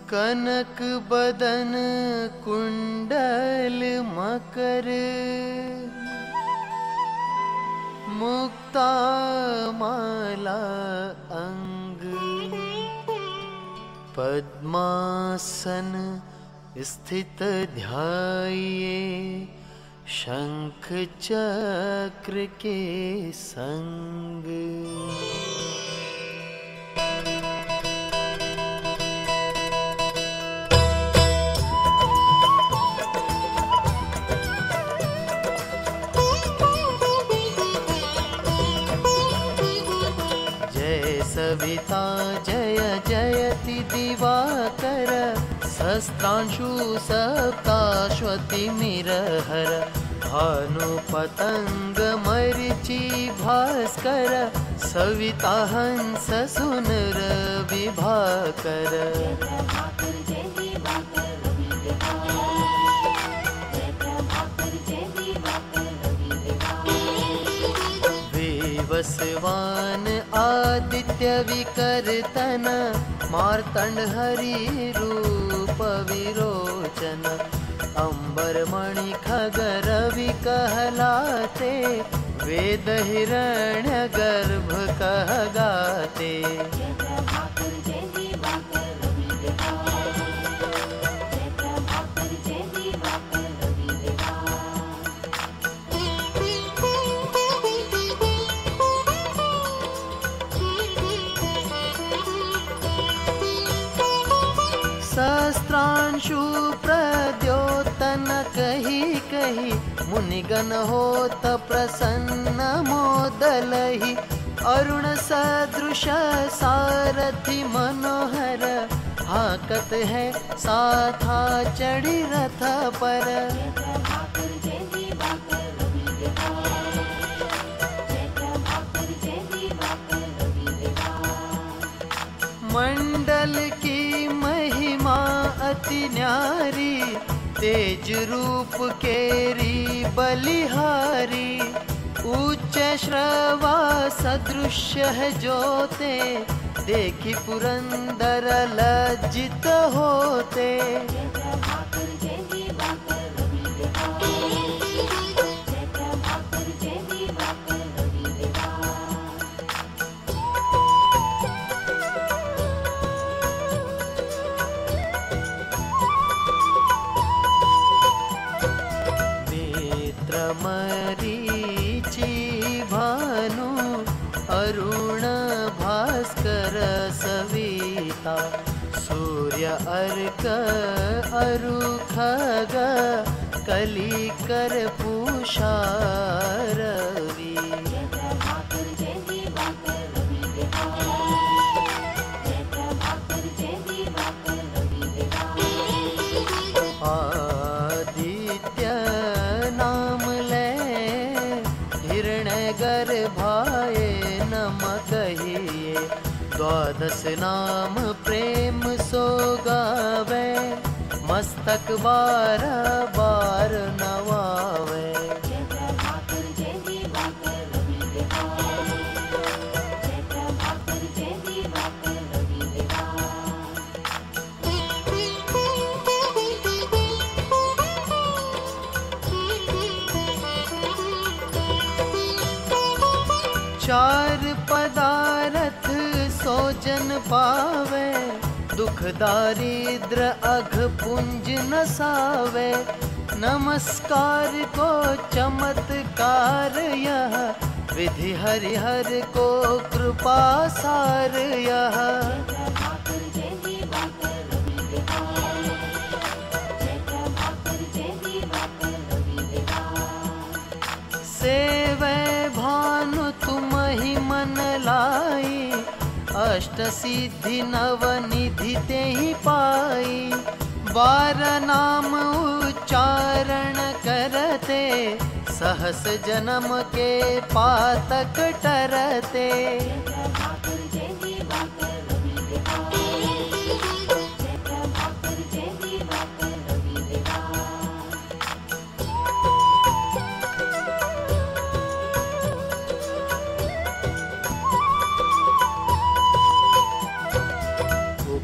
कनक बदन कुंडल मकर, मुक्ता माला अंग, पद्मासन स्थित ध्याये शंख चक्र के संग। सविता जय जयति दिवाकर, सहस्रांशु सप्ताश्वतिमिरहर, भानुपतंग मरीचि भास्कर, सविता हंस सुनर विभाकर। वसवान आदित्य विकर्तन, मार्तंड हरि रूप विरोचन, अंबर मणि खगर विकहलाते, वेद हिरण्य गर्भ कहगाते। सहस्रांशु प्रद्योतन कही कही, मुनिगण होत प्रसन्न मोदलहि, अरुण सदृश सारथि मनोहर, हाकत है साथा चढ़ी रथ पर। मंडल की महिमा अति न्यारी, तेज रूप केरी बलिहारी, उच्च श्रवा सदृश्य है जोते, देखी पुरंदर लज्जित होते। मरीचि भानु अरुण भास्कर सविता, सूर्य अर्क अरु खग, कली कर पूषा रवि। गर्भाए नम कहिए, द्वादश नाम प्रेम सो गावे, मस्तक बार बार नवावे। चार पदारथ सोजन पावे, दुख दारिद्र अघ पुंज नसावे, नमस्कार को चमत्कार यह, विधि हरिहर को कृपा सार यह। सेवै भानु तुम ही मन लाई, अष्ट सिद्धि नव निधि ते ही पाई, 12 नाम उच्चारण करते, सहस जन्म के पातक टरते।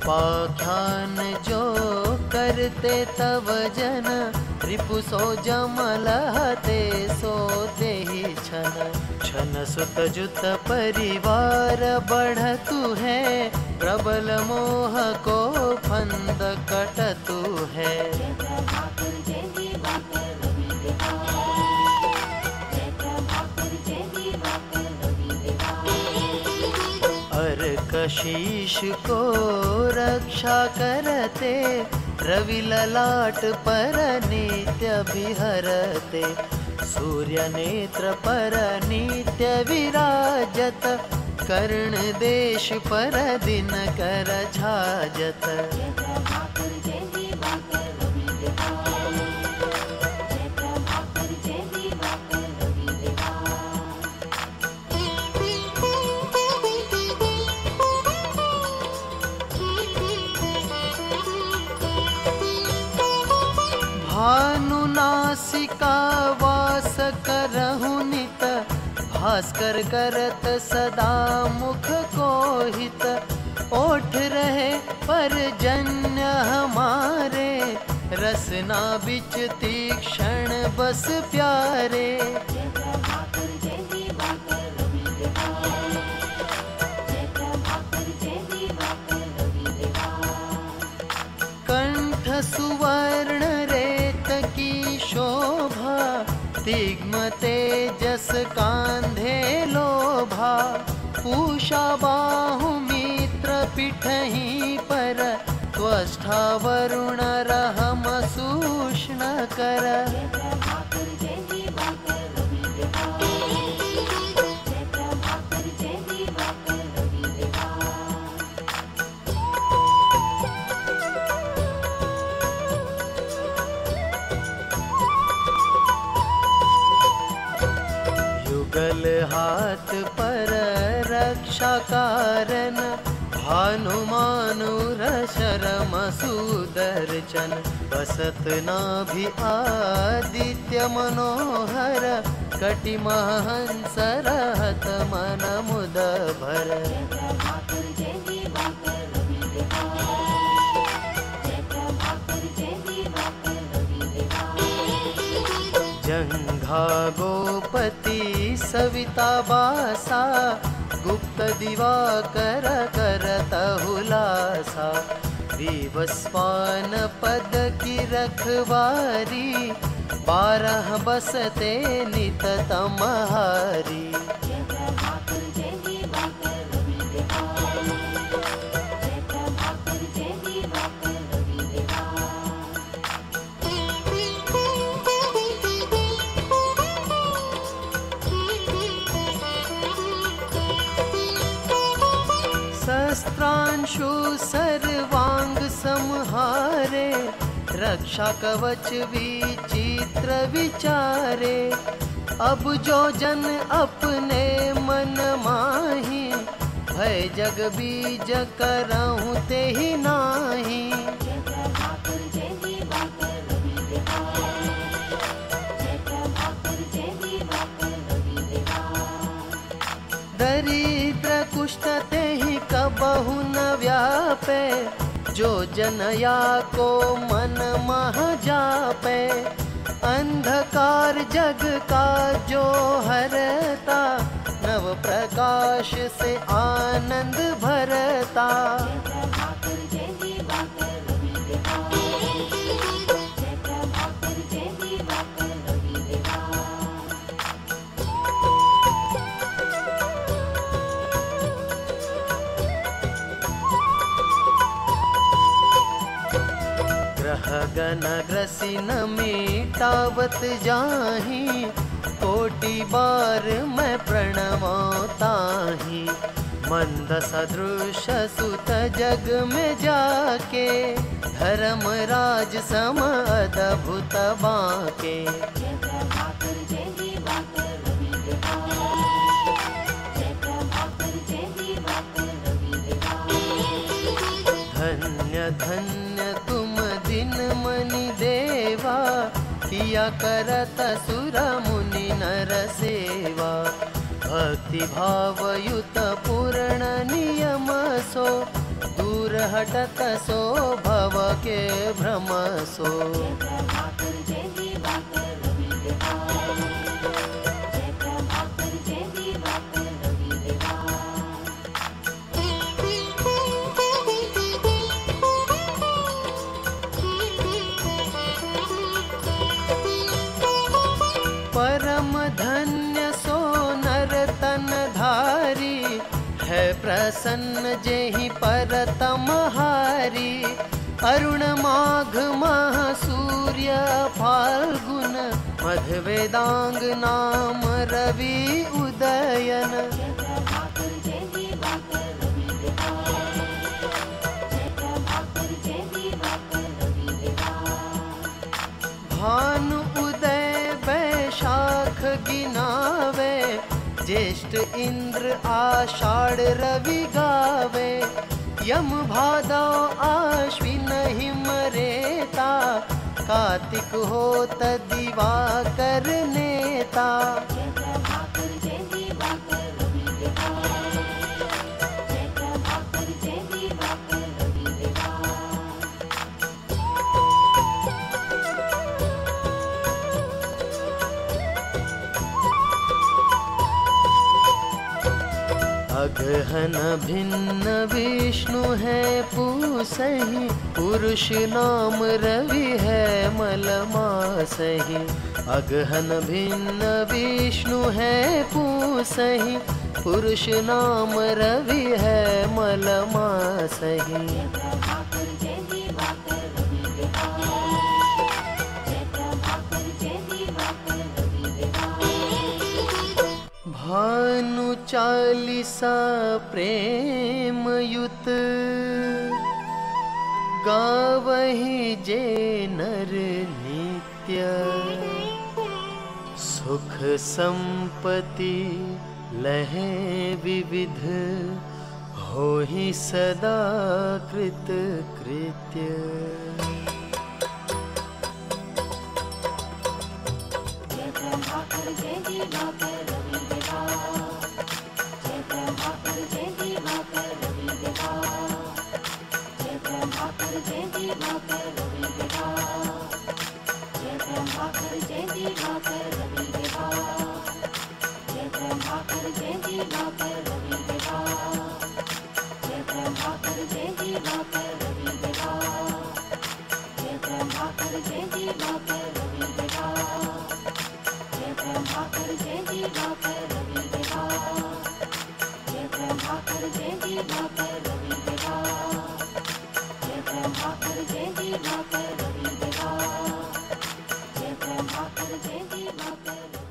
उपाख्यान जो करते तव जन, रिपु सो जमलहते सो देहि छन। छन सुत जुत परिवार बढ़तु है, प्रबल मोह को फंद कटतु है। कशीश को रक्षा करते, रवि ललाट पर नित्य विहरते। सूर्य नेत्र पर नित्य विराजत, कर्ण देश पर दिन कर छाजत। भानुनासिका वास करहु नित, भास्कर करत सदा मुख को हित। ओठ रहे परजन्य हमारे, रसना बिच तीक्ष्ण बस प्यारे। कंठ सुवर्ण रेत की शोभा, तिग्म तेजस कांधे लोभा। पूषा बाहु मित्र पिठही पर, त्वष्टा वरुण रहम सूष्ण कर। युगल हाथ पर रक्षा कारण, भानुमानुर शरम सुदर्शन। बसत नाभि आदित्य मनोहर, कटि महंस रहत मन मुद भर। जंघा गोपति सविता बासा, गुप्त दिवाकर करत हुलासा। विवस्वान पद की रखवारी, 12 बसते नित तमहारी। शस्त्रांशु सर्वांग संहारे, रक्षा कवच विचित्र विचारे। अब जो जन अपने मन माही, भय जग बीज करहु तेहि नाही। दरिद्र कुष्ठ तेहि कबहु न व्यापे, जो जनया को मन मह जापे। अंधकार जग का जो हरता, नव प्रकाश से आनंद भरता। गगन ग्रसिन मिटावत जाहि, कोटि बार मैं प्रणमताहि। मंद सदृश सुत जग में जाके, धर्मराज सम अद्भुत बाके। धन्य धन्य तुम दिन मनि देवा, किया करत सुर मुनि नर सेवा। भक्ति भाव युत पूर्ण नियम सो, दूर हटत सो भव के भ्रम सो। परम धन्य सो नर तन धारी, है प्रसन्न जेहि परतम हारी। अरुण माघ मह सूर्य फाल्गुन, मध्य वेदांग नाम रवि उदयन। भानु उदय वैशाख गिनावे, ज्येष्ठ इंद्र आषाढ़ रवि गावे। यम भादव आश्विन हिम रेता, कार्तिक होत दिवाकर नेता। अगहन भिन्न विष्णु है पूसहि, पुरुष नाम रवि है मलमासहि। अगहन भिन्न विष्णु है पूसहि, पुरुष नाम रवि है मलमासहि। भानु चालीसा प्रेम युत, गावहि जे नर नित्य। सुख संपत्ति लहे विविध, होहि सदा कृत कृत्य। जय